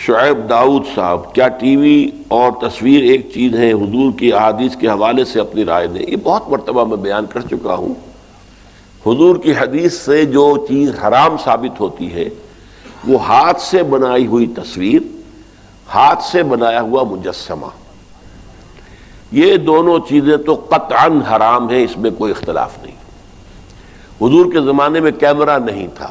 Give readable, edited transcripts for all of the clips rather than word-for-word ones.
شعیب داؤد صاحب، کیا T V اور تصویر ایک چیز ہے؟ حضور کی احادیث کے حوالے سے اپنی رائے دیں۔ یہ بہت مرتبہ میں بیان کر چکا ہوں، حضور کی حدیث سے جو چیز حرام ثابت ہوتی ہے وہ ہاتھ سے بنائی ہوئی تصویر، ہاتھ سے بنایا ہوا مجسمہ، یہ دونوں چیزیں تو قطعاً حرام ہیں، اس میں کوئی اختلاف نہیں۔ حضور کے زمانے میں کیمرہ نہیں تھا،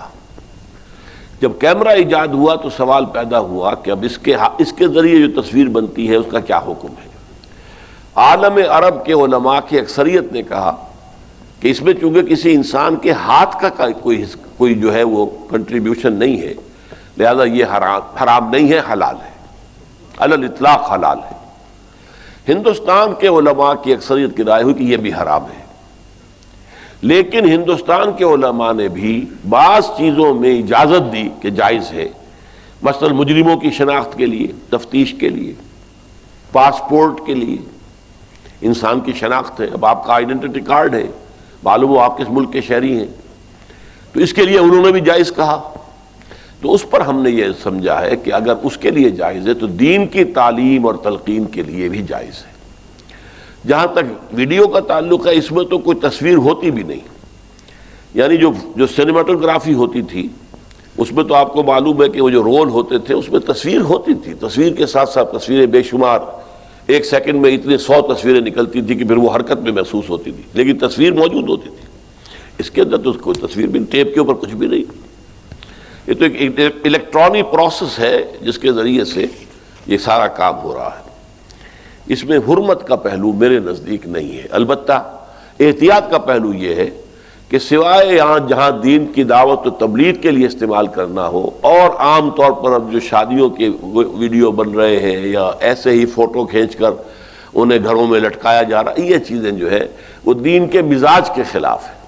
جب کیمرہ ایجاد ہوا تو سوال پیدا ہوا کہ اب اس کے ذریعے جو تصویر بنتی ہے اس کا کیا حکم ہے۔ عالم عرب کے علماء کی اکثریت نے کہا کہ اس میں چونکہ کسی انسان کے ہاتھ کا کوئی جو ہے وہ کنٹریبیوشن نہیں ہے، لہذا یہ حرام نہیں ہے، حلال ہے، علی الاطلاق حلال ہے۔ ہندوستان کے علماء کی اکثریت کی رائے ہوئی کہ یہ بھی حرام ہے، لیکن ہندوستان کے علماء نے بھی بعض چیزوں میں اجازت دی کہ جائز ہے، مثلا مجرموں کی شناخت کے لیے، تفتیش کے لیے، پاسپورٹ کے لیے، انسان کی شناخت ہے، اب آپ کا آئیڈینٹی کارڈ ہے، معلوم ہو آپ کس ملک کے شہری ہیں، تو اس کے لیے انہوں نے بھی جائز کہا۔ تو اس پر ہم نے یہ سمجھا ہے کہ اگر اس کے لیے جائز ہے تو دین کی تعلیم اور تلقین کے لیے بھی جائز ہے۔ جہاں تک ویڈیو کا تعلق ہے، اس میں تو کوئی تصویر ہوتی بھی نہیں، یعنی جو سینیماٹوگرافی ہوتی تھی اس میں تو آپ کو معلوم ہے کہ وہ جو رول ہوتے تھے اس میں تصویر ہوتی تھی، تصویر کے ساتھ ساتھ تصویریں بے شمار، ایک سیکنڈ میں اتنے 100 تصویریں نکلتی تھی کہ پھر وہ حرکت میں محسوس ہوتی تھی، لیکن تصویر موجود ہوتی تھی۔ اس کے اندر تو کوئی تصویر بھی، ٹیپ کے اوپر کچھ بھی نہیں، یہ تو ایک الیکٹرانک پروسیس ہے جس کے ذریعے سے یہ سارا کام ہو رہا ہے۔ اس میں حرمت کا پہلو میرے نزدیک نہیں ہے، البتہ احتیاط کا پہلو یہ ہے کہ سوائے یہاں جہاں دین کی دعوت و تبلیغ کے لیے استعمال کرنا ہو، اور عام طور پر اب جو شادیوں کے ویڈیو بن رہے ہیں یا ایسے ہی فوٹو کھینچ کر انہیں گھروں میں لٹکایا جا رہا ہے، یہ چیزیں جو ہے وہ دین کے مزاج کے خلاف ہے۔